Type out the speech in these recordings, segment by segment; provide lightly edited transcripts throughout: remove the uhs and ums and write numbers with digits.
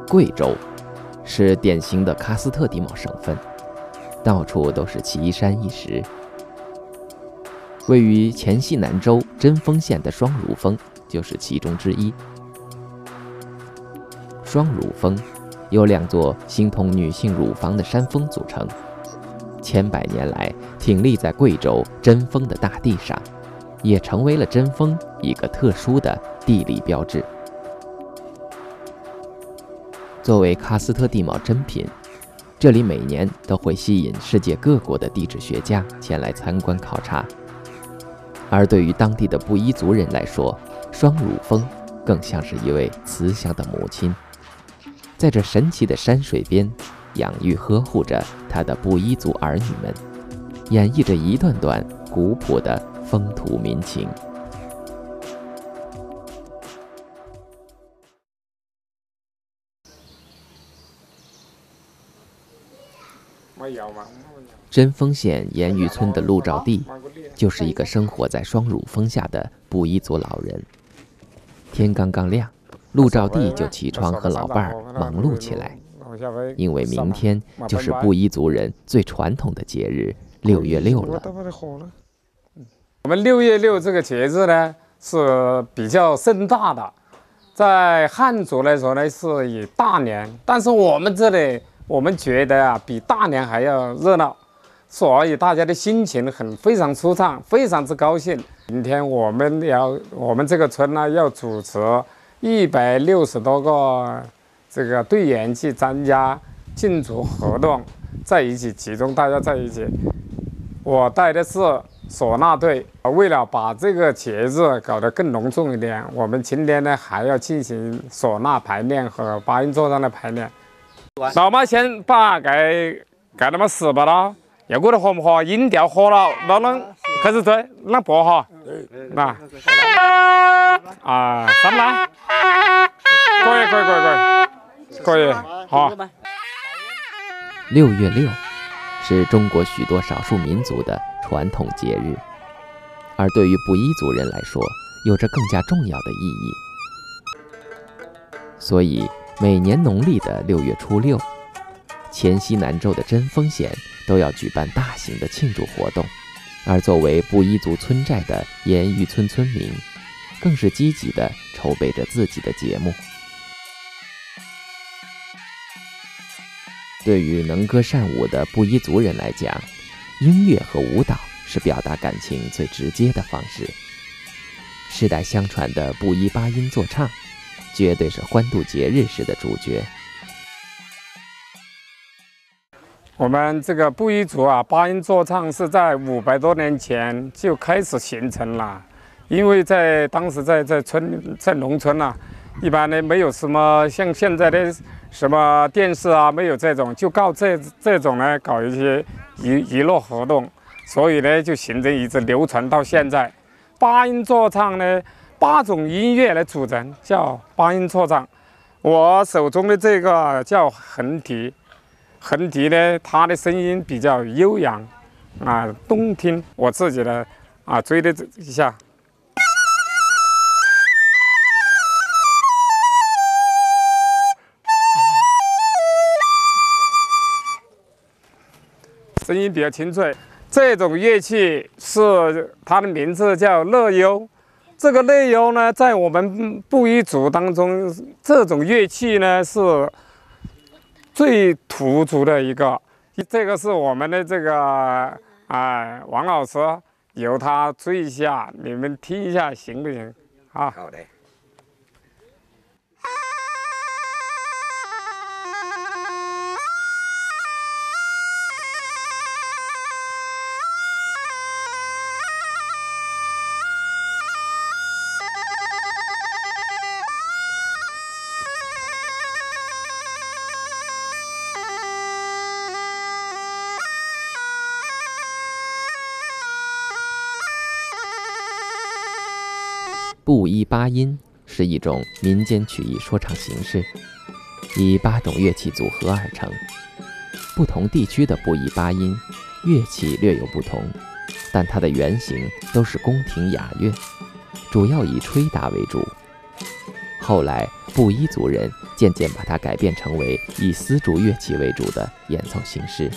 贵州是典型的喀斯特地貌省份，到处都是奇山异石。位于黔西南州贞丰县的双乳峰就是其中之一。双乳峰由2座形同女性乳房的山峰组成，千百年来挺立在贵州贞丰的大地上，也成为了贞丰一个特殊的地理标志。作为喀斯特地貌珍品，这里每年都会吸引世界各国的地质学家前来参观考察。而对于当地的布依族人来说，双乳峰更像是一位慈祥的母亲，在这神奇的山水边养育呵护着他的布依族儿女们，演绎着一段段古朴的风土民情。贞丰县盐峪村的陆兆娣就是一个生活在双乳峰下的布依族老人。天刚刚亮，陆兆娣就起床和老伴儿忙碌起来，因为明天就是布依族人最传统的节日6月6了。 我们6月6这个节日呢是比较盛大的，在汉族来说呢是以大年，但是我们这里我们觉得啊比大年还要热闹，所以大家的心情非常舒畅，非常之高兴。今天我们这个村呢要主持160多个这个队员去参加庆祝活动，在一起集中大家在一起。我带的是唢呐队，为了把这个节日搞得更隆重一点，我们今天呢还要进行唢呐排练和八音座上的排练。老妈先把盖那么4把了，要过得合不合？音调合了，那能开始吹，那播哈。那上来，可以，好。 6月6是中国许多少数民族的传统节日，而对于布依族人来说，有着更加重要的意义。所以每年农历的6月初6，黔西南州的贞丰县都要举办大型的庆祝活动，而作为布依族村寨的盐峪村村民，更是积极地筹备着自己的节目。对于能歌善舞的布依族人来讲，音乐和舞蹈是表达感情最直接的方式。世代相传的布依八音座唱，绝对是欢度节日时的主角。 我们这个布依族啊，八音座唱是在500多年前就开始形成了，因为当时在农村啊，一般呢没有什么像现在的什么电视啊，没有这种，就靠这种呢搞一些娱乐活动，所以呢就形成一直流传到现在。八音座唱呢，8种音乐来组成，叫八音座唱。我手中的这个叫横笛。横笛呢，它的声音比较悠扬，动听。我自己的追了一下，声音比较清脆。这种乐器是它的名字叫乐悠。这个乐悠呢，在我们布依族当中，这种乐器呢是最突出的一个。这个是我们的这个王老师，由他吹一下，你们听一下行不行？啊，好的。 布依八音是一种民间曲艺说唱形式，以8种乐器组合而成。不同地区的布依八音乐器略有不同，但它的原型都是宫廷雅乐，主要以吹打为主。 后来布依族人渐渐把它改变成为以丝竹乐器为主的演奏形式。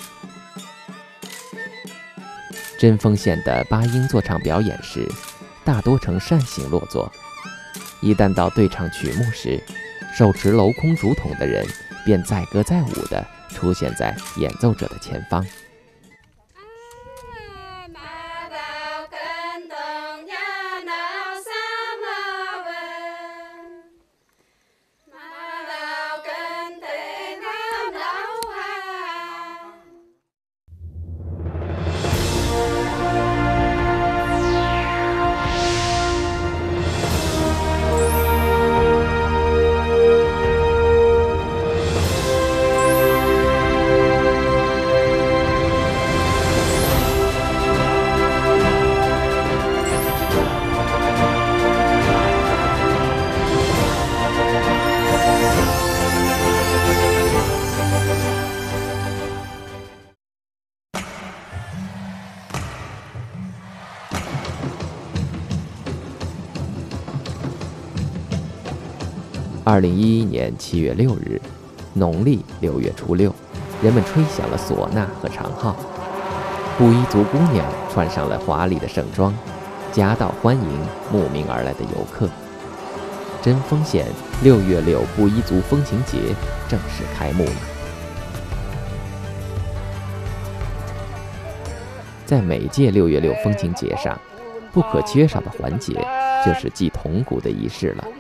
针锋线的八音座唱表演时，大多呈扇形落座。一旦到对唱曲目时，手持镂空竹筒的人便载歌载舞地出现在演奏者的前方。2011年7月6日，农历6月初6，人们吹响了唢呐和长号，布依族姑娘穿上了华丽的盛装，夹道欢迎慕名而来的游客。针锋线6月6布依族风情节正式开幕了。在每届6月6风情节上，不可缺少的环节就是祭铜鼓的仪式了。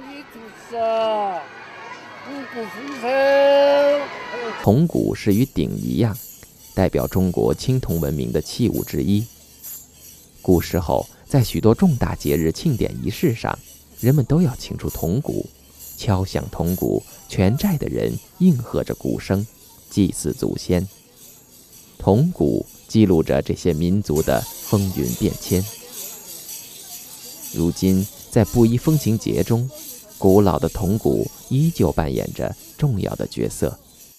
铜鼓是与鼎一样，代表中国青铜文明的器物之一。古时候，在许多重大节日庆典仪式上，人们都要请出铜鼓，敲响铜鼓，全寨的人应和着鼓声，祭祀祖先。铜鼓记录着这些民族的风云变迁。如今，在布依风情节中，古老的铜鼓依旧扮演着重要的角色。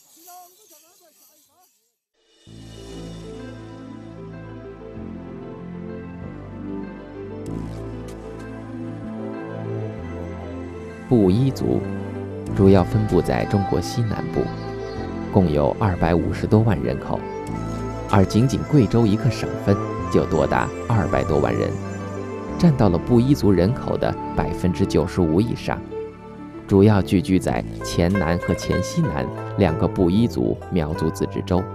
布依族主要分布在中国西南部，共有250多万人口，而仅仅贵州一个省份就多达200多万人，占到了布依族人口的95%以上，主要聚居在黔南和黔西南2个布依族苗族自治州。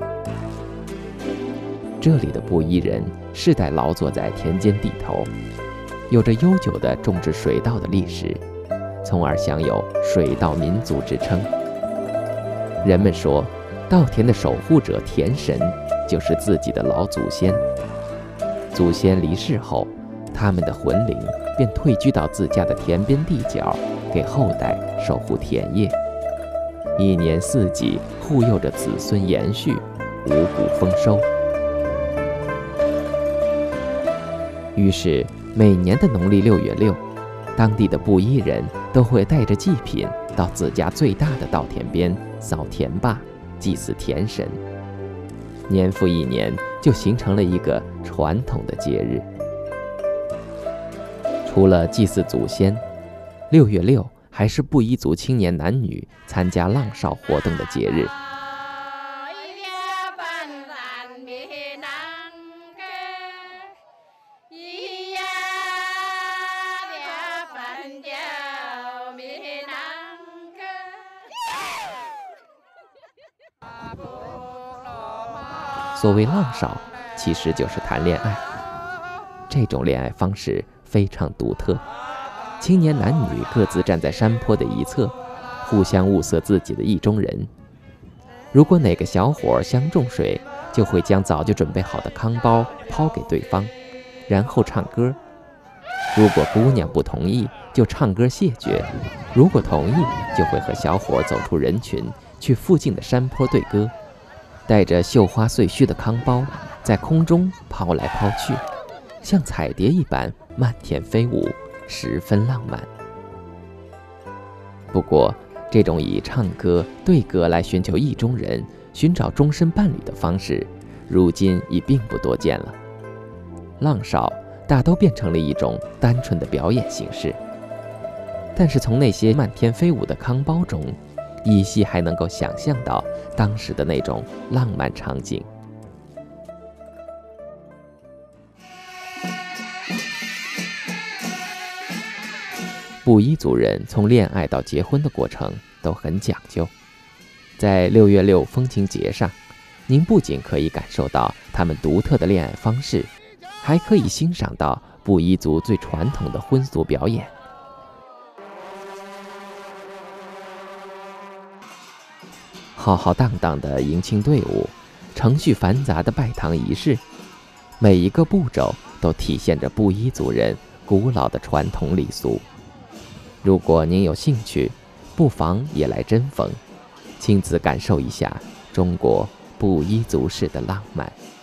这里的布依人世代劳作在田间地头，有着悠久的种植水稻的历史，从而享有水稻民族之称。人们说，稻田的守护者田神就是自己的老祖先，祖先离世后，他们的魂灵便退居到自家的田边地角，给后代守护田业，一年四季护佑着子孙延续，五谷丰收。于是每年的农历6月6，当地的布依人都会带着祭品到自家最大的稻田边扫田坝，祭祀田神。年复一年，就形成了一个传统的节日。除了祭祀祖先，6月6还是布依族青年男女参加浪哨活动的节日。所谓浪哨，其实就是谈恋爱。这种恋爱方式非常独特，青年男女各自站在山坡的一侧，互相物色自己的意中人。如果哪个小伙相中谁，就会将早就准备好的康包抛给对方，然后唱歌。如果姑娘不同意，就唱歌谢绝；如果同意，就会和小伙走出人群，去附近的山坡对歌，带着绣花碎絮的康包在空中抛来抛去，像彩蝶一般漫天飞舞，十分浪漫。不过，这种以唱歌对歌来寻求意中人、寻找终身伴侣的方式，如今已并不多见了。浪哨大都变成了一种单纯的表演形式。 但是从那些漫天飞舞的康包中，依稀还能够想象到当时的那种浪漫场景。布依族人从恋爱到结婚的过程都很讲究，在6月6风情节上，您不仅可以感受到他们独特的恋爱方式，还可以欣赏到布依族最传统的婚俗表演。浩浩荡荡的迎亲队伍，程序繁杂的拜堂仪式，每一个步骤都体现着布依族人古老的传统礼俗。如果您有兴趣，不妨也来针锋，亲自感受一下中国布依族式的浪漫。